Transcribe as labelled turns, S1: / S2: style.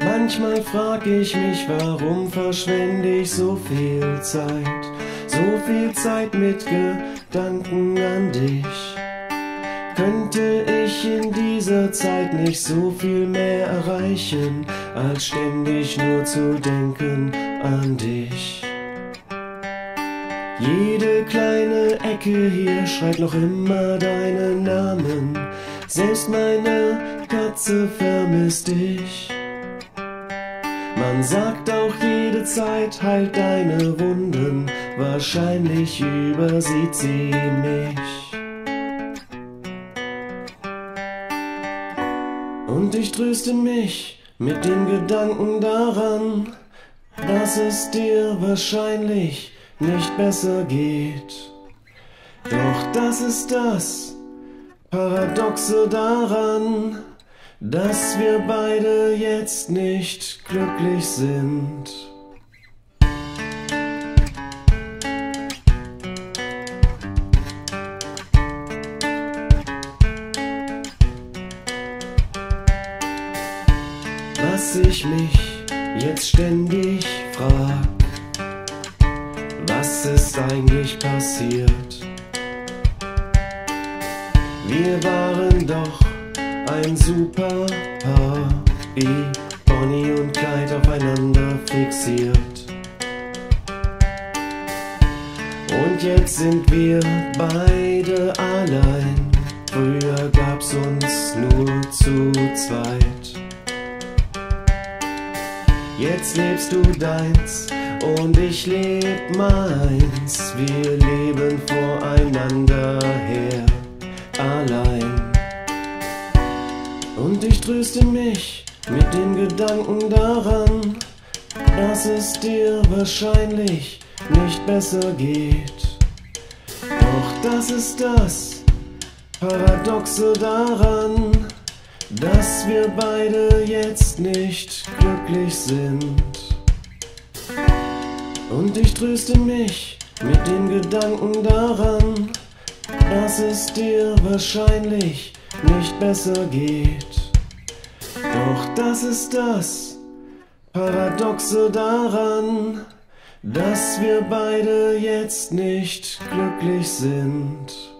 S1: Manchmal frag ich mich, warum verschwende ich so viel Zeit mit Gedanken an dich. Könnte ich in dieser Zeit nicht so viel mehr erreichen, als ständig nur zu denken an dich. Jede kleine Ecke hier schreit noch immer deinen Namen, selbst meine Katze vermisst dich. Man sagt auch, jede Zeit heilt deine Wunden, wahrscheinlich übersieht sie mich. Und ich tröste mich mit dem Gedanken daran, dass es dir wahrscheinlich nicht besser geht. Doch das ist das Paradoxe daran, dass wir beide jetzt nicht glücklich sind. Was ich mich jetzt ständig frag, was ist eigentlich passiert? Wir waren doch ein super Paar, wie Bonnie und Clyde aufeinander fixiert. Und jetzt sind wir beide allein, früher gab's uns nur zu zweit. Jetzt lebst du deins und ich leb meins, wir leben voreinander her, allein. Und ich tröste mich mit dem Gedanken daran, dass es dir wahrscheinlich nicht besser geht. Doch das ist das Paradoxe daran, dass wir beide jetzt nicht glücklich sind. Und ich tröste mich mit dem Gedanken daran, dass es dir wahrscheinlich nicht besser geht. Doch das ist das Paradoxe daran, dass wir beide jetzt nicht glücklich sind.